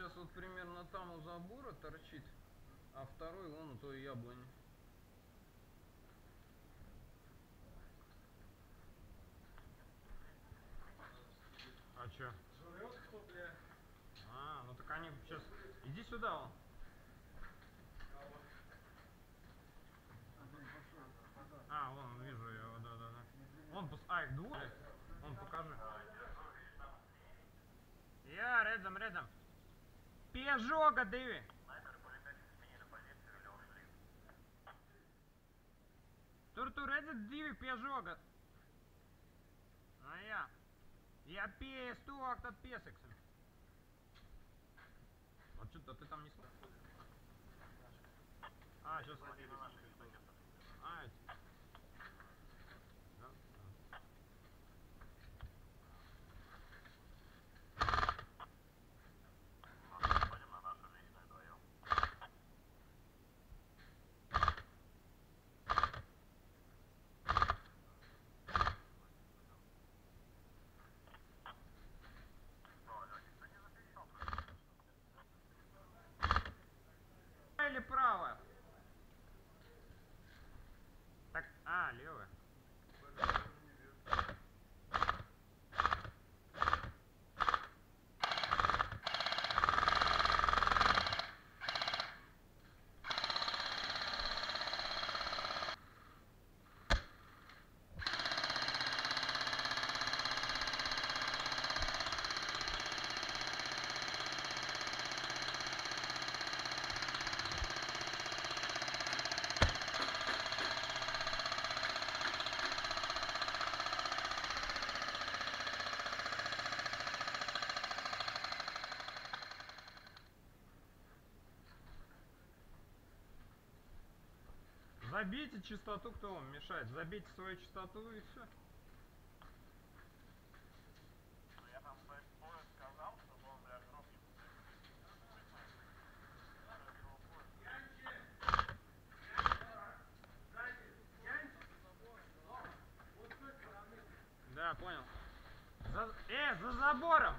сейчас вот примерно там у забора торчит, а второй вон у той яблони. А чё? Жрет кто, бля? А, ну так они сейчас... Иди сюда, вон. А, вон, вижу его, да. Вон, а, их двое? Вон, покажи. Я рядом. Пежога, диви. Tur redzat divi piežoga. Jā. Ja pieejas tuvāk, tad piesaksim. А что-то ты там не слышишь? А, сейчас. А, или правая? Так, а, левая. Забейте частоту, кто вам мешает. Забейте свою частоту и все. Я там поезд сказал, чтобы он, бля, громче. Да, понял. За забором!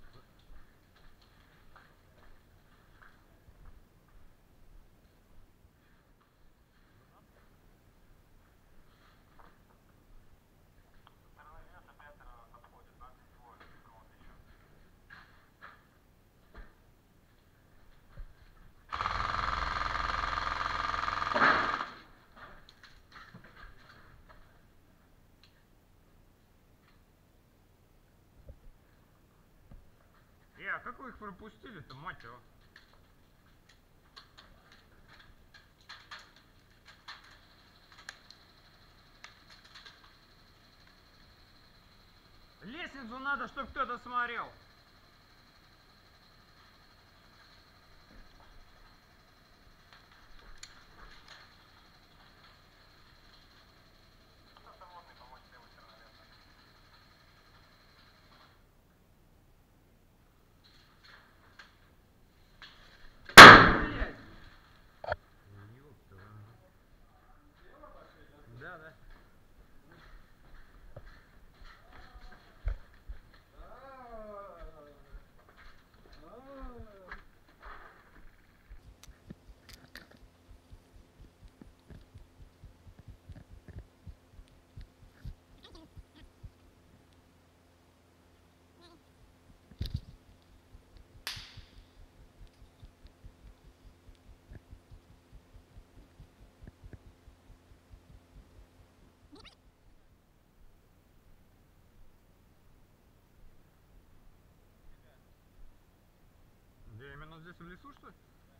А как вы их пропустили-то, мать его? Лестницу надо, чтобы кто-то смотрел. Да. Где, именно здесь в лесу, что ли?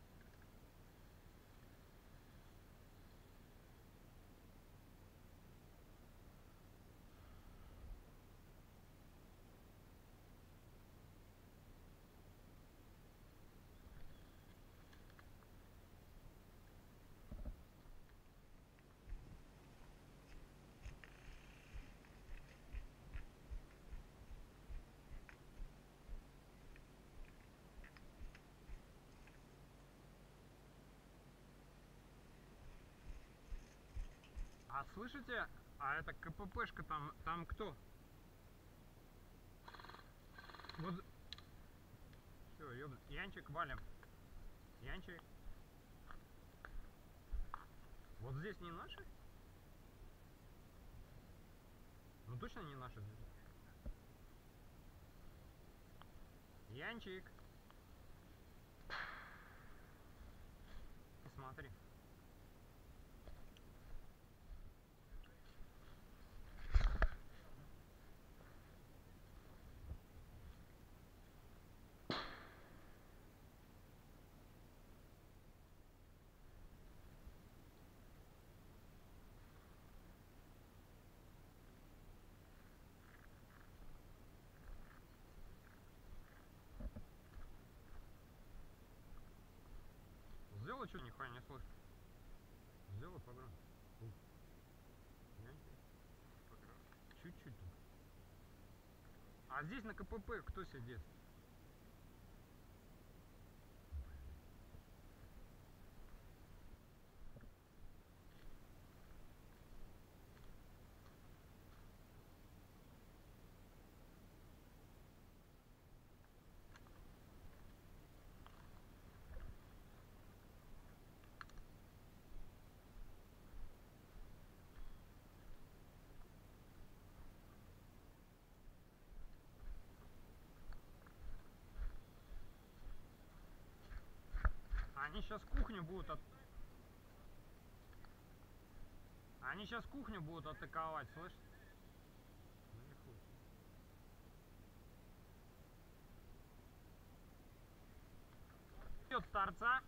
А слышите? А это КППшка там кто? Вот. Все, ёб... Янчик, валим. Янчик. Вот здесь не наши? Ну точно не наши здесь. Янчик. Смотри. Сделай что, нихуя не слышно. Сделай погромче. Чуть-чуть. А здесь на КПП кто сидит? Они сейчас кухню будут Они сейчас кухню будут атаковать, слышь? Идет с торца.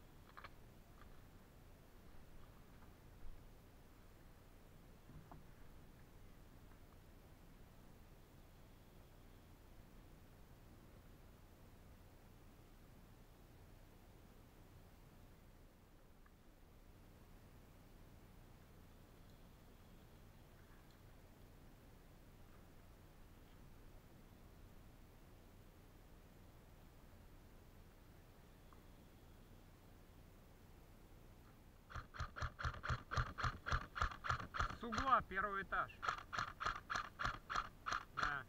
С угла, первый этаж. Да.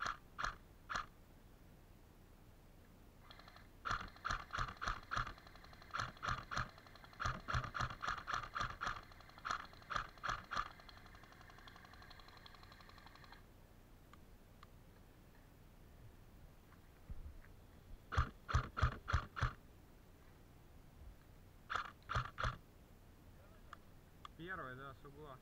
Первый, да, с угла.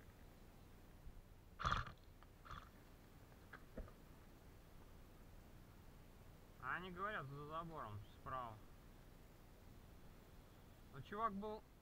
Они говорят за забором справа. Но чувак был